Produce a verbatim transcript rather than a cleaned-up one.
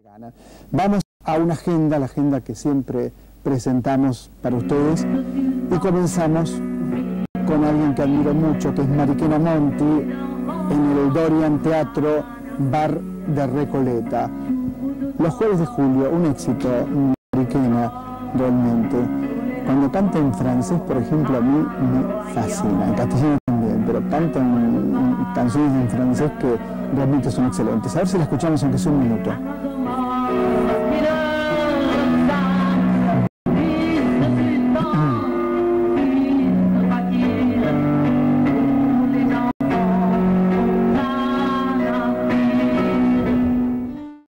Vamos a una agenda, la agenda que siempre presentamos para ustedes, y comenzamos con alguien que admiro mucho, que es Mariquena Monti, en el Dorian Teatro Bar de Recoleta. Los jueves de julio, un éxito, Mariquena, realmente. Cuando canta en francés, por ejemplo, a mí me fascina, en castellano también, pero cantan canciones en francés que realmente son excelentes. A ver si la escuchamos aunque sea un minuto.